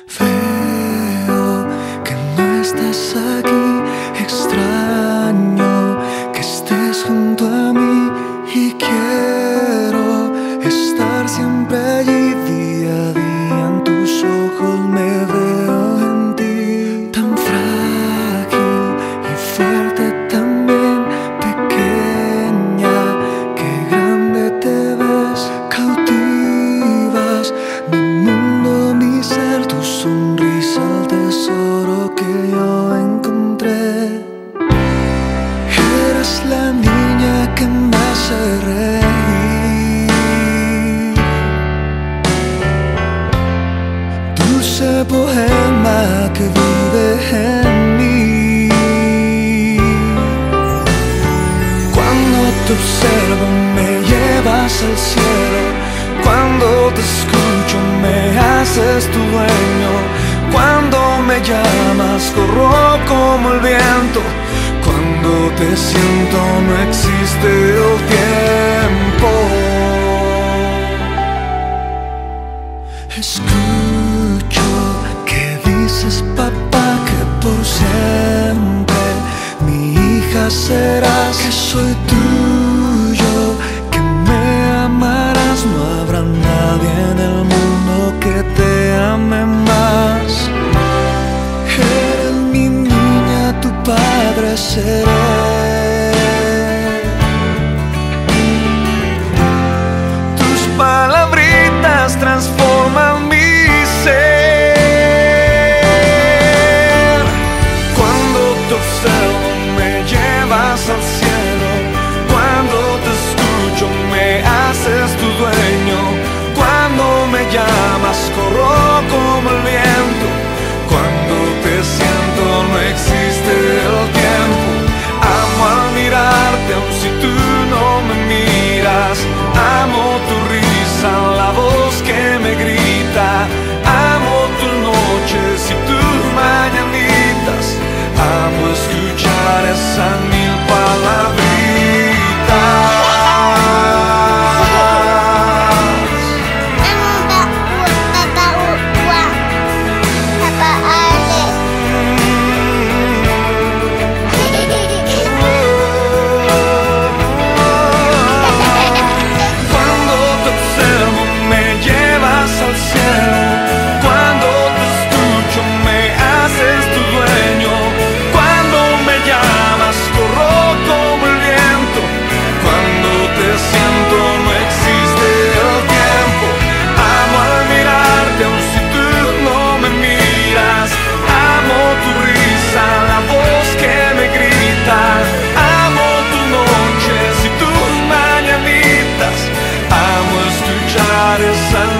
Veo que no estás aquí, extraño que estés junto a mí y quiero estar siempre allí. Día a día en tus ojos me veo en ti, tan frágil y fuerte también, pequeña, qué grande te ves, cautivas mi mundo, mi ser, tu sonrisa, el tesoro que yo encontré. Eres la niña que me hace reír, dulce poema que vive en mí. Cuando te observo me llevas al cielo, cuando te escucho me haces tu dueño, cuando me llamas corro como el viento, cuando te siento no existe el tiempo. Escucho que dices papá, que por siempre mi hija serás, que soy tuyo, que me amarás, no habrá nadie en el mundo que te ame más. Eres mi niña, tu padre seré. Tus palabritas transforman mi ser. Cuando te observo me llevas al cielo, cuando te escucho me haces tu dueño, cuando me llamas corro como el viento, cuando te siento no existe el tiempo. Amo al mirarte aun si tú no me miras, amo tu risa, la voz que me grita, amo tus noches y tus mañanitas, amo escuchar esas mil palabritas. Amo escuchar esa